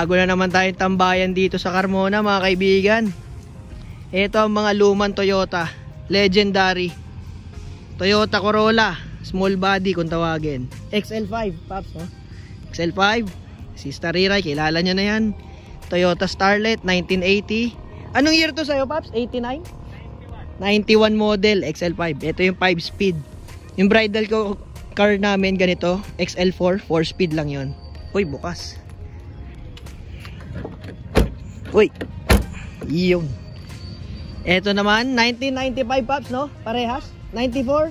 bago na naman tayong tambayan dito sa Carmona mga kaibigan. Ito ang mga lumang Toyota, legendary Toyota Corolla, small body kung tawagin. XL5, Paps, no? XL5, si Stariray, kilala nyo na yan. Toyota Starlet, 1980. Anong year to sa'yo, Paps? 89? 91 model, XL5. Ito yung 5 speed. Yung bridal car namin ganito, XL4, 4 speed lang yon. Uy, bukas. Uy, yun. Ito naman 1995, Paps, no? Parehas 94,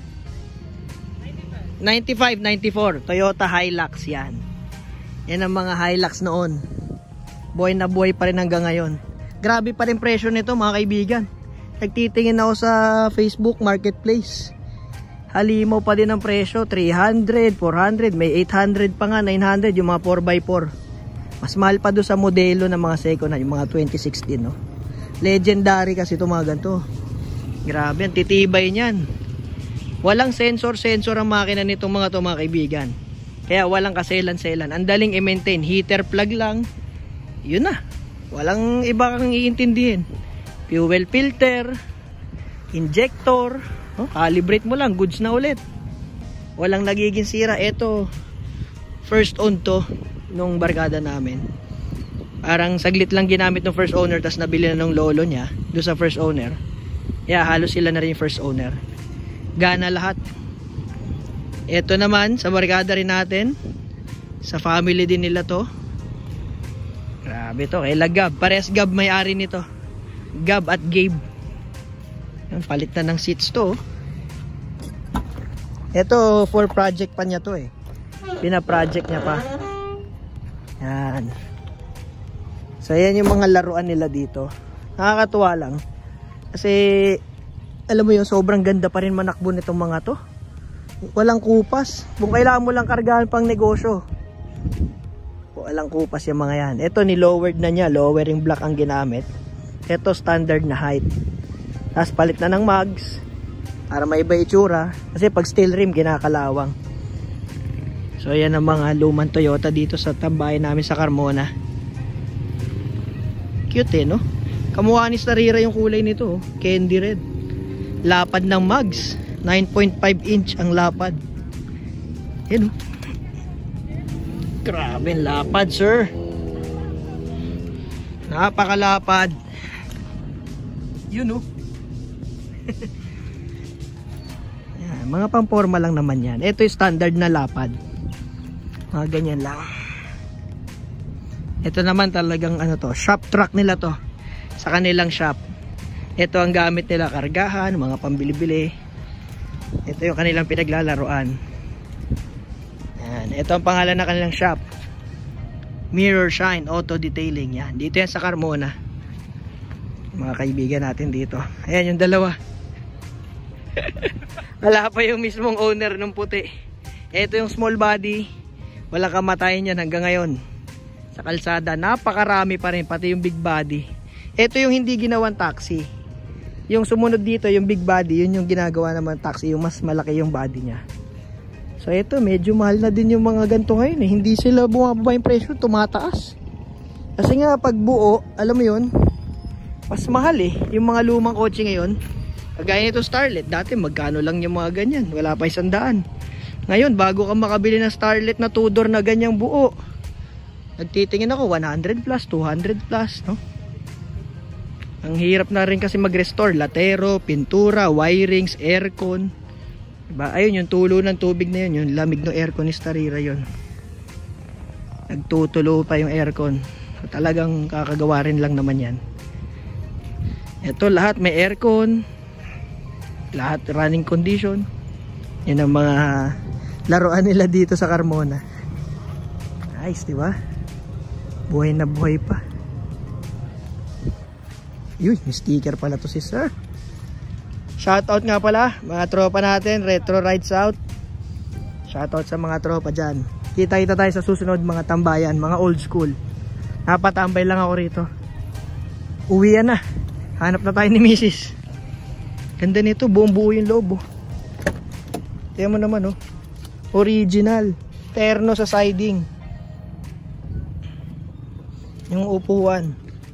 95, 94 Toyota Hilux. Yan ang mga Hilux noon. Buhay na buhay pa rin hanggang ngayon. Grabe pa rin presyo nito mga kaibigan. Nagtitingin ako sa Facebook Marketplace, halimaw pa din ang presyo. 300, 400, may 800 pa nga, 900 yung mga 4x4. Mas mahal pa doon sa modelo ng mga second hand, yung mga 2016, no? Legendary kasi ito mga ganito. Grabe, ang titibay niyan. Walang sensor ang makina nitong mga to mga kaibigan. Kaya walang kaselan-selan. Ang daling i-maintain, heater plug lang. Yun na. Walang iba kang iintindihin. Fuel filter, injector, no? Calibrate mo lang, goods na ulit. Walang nagiging sira. Ito, first own to nung barkada namin. Parang saglit lang ginamit ng first owner, tas nabili na ng lolo niya doon sa first owner. Yeah, halos sila na rin yung first owner. Gana lahat. Ito naman sa barkada rin natin, sa family din nila to. Grabe to, kay Gab. Pares Gab may-ari nito. Gab at Gabe. Yan, palit na ng seats to. Ito for project pa niya to eh. Pina-project niya pa. Yan. So yan yung mga laruan nila dito. Nakakatuwa lang. Kasi alam mo yun, sobrang ganda pa rin manakbo nitong mga to. Walang kupas. Kung kailangan mo lang kargahan pang negosyo, walang kupas yung mga yan. Ito ni-lowered na niya. Lowering block ang ginamit. Ito standard na height. Tapos palit na ng mags para may iba itsura. Kasi pag steel rim ginakalawang. So yan ang mga lumang Toyota dito sa tambayan namin sa Carmona. Cute eh, no? Kamukha ni Starira yung kulay nito, oh. Candy red. Lapad ng mags, 9.5 inch ang lapad. Yan, oh. Grabe ang lapad, sir. Napakalapad. Yun, oh. Yan, mga pamporma lang naman yan. Ito yung standard na lapad. Mga ganyan lang. Ito naman talagang ano to, shop truck nila to. Sa kanilang shop. Ito ang gamit nila, kargahan, mga pambili-bili. Ito yung kanilang pinaglalaruan. Yan. Ito ang pangalan ng kanilang shop. Mirror Shine Auto Detailing. Yan. Dito yan sa Carmona. Mga kaibigan natin dito. Ayan yung dalawa. Wala pa yung mismong owner ng puti. Ito yung small body. Walang kamatayan yan hanggang ngayon. Sa kalsada, napakarami pa rin, pati yung big body. Ito yung hindi ginawang taxi. Yung sumunod dito, yung big body, yun yung ginagawa naman taxi, yung mas malaki yung body niya. So ito, medyo mahal na din yung mga ganito ngayon eh. Hindi sila bumababa yung presyo, tumataas. Kasi nga pag buo, alam mo yun, mas mahal eh. Yung mga lumang kotse ngayon, kagaya nito Starlet, dati magkano lang yung mga ganyan, wala pa 100. Ngayon, bago ka makabili ng Starlet na 2-door na ganyang buo, nagtitingin ako 100 plus, 200 plus, no? Ang hirap na rin kasi mag-restore, latero, pintura, wirings, aircon. Diba? Ayun, yung tulo ng tubig na yun, yung lamig ng aircon ni Starira yun. Nagtutulo pa yung aircon. So, talagang kakagawa rin lang naman yan. Ito lahat may aircon, lahat running condition. Yan ang mga laruan nila dito sa Carmona. Nice, diba? Buhay na buhay pa. Uy, may sticker pala to si sir. Shoutout nga pala mga tropa natin, Retro Rides Out. Shoutout sa mga tropa dyan. Kita-kita tayo sa susunod mga tambayan, mga old school. Napatambay lang ako rito. Uwian na. Hanap na tayo ni Mrs. Ganda nito, buong buo yung loob, oh. Tingnan mo naman, oh. Original. Terno sa siding. Yung upuan.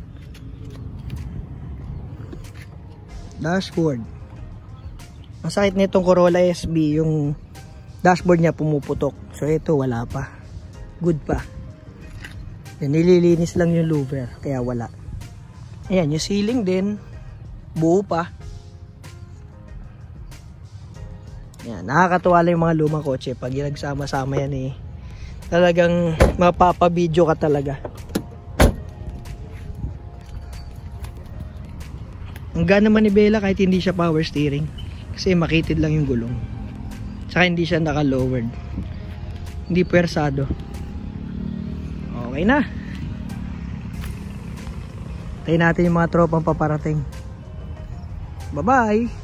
Dashboard. Ang sakit nitong Corolla SB, yung dashboard niya pumuputok. So ito wala pa. Good pa. Yan, nililinis lang yung louver, kaya wala. Ayan, yung ceiling din buo pa. Yan, nakakatuwa lang yung mga lumang kotse. Pag nagsama-sama yan eh, talagang mapapabidyo ka talaga. Ang gana manibela kahit hindi siya power steering. Kasi makitid lang yung gulong. Saka hindi siya naka-lowered. Hindi puwersado. Okay na. Tayo natin yung mga tropang paparating. Bye-bye!